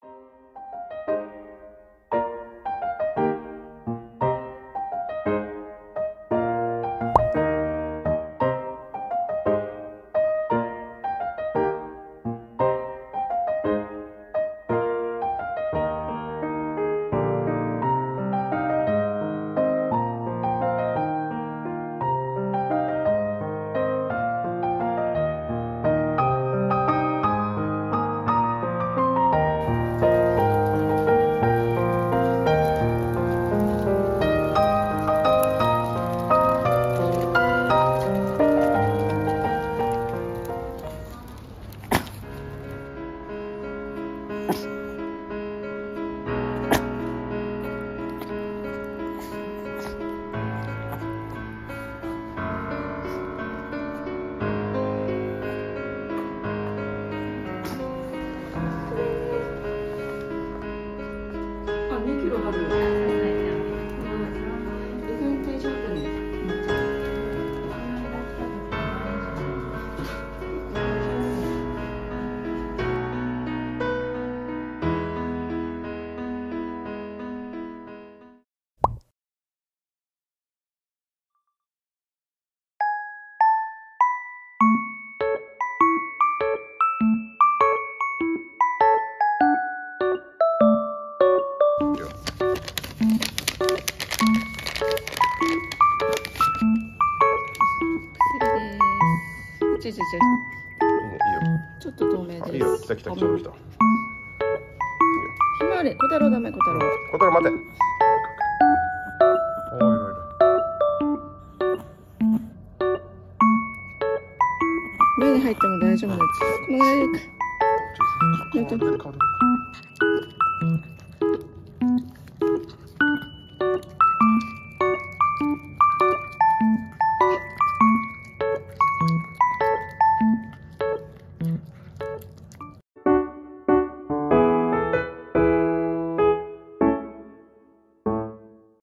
2キロある。ちょちょちょ。いいよ。ちょっと透明です。 いいよ。来た来た来た来た。 ひまわり、小太郎ダメ、小太郎。 小太郎待て。おいろいろ。 目に入っても大丈夫です。このぐらいでいいか。 顔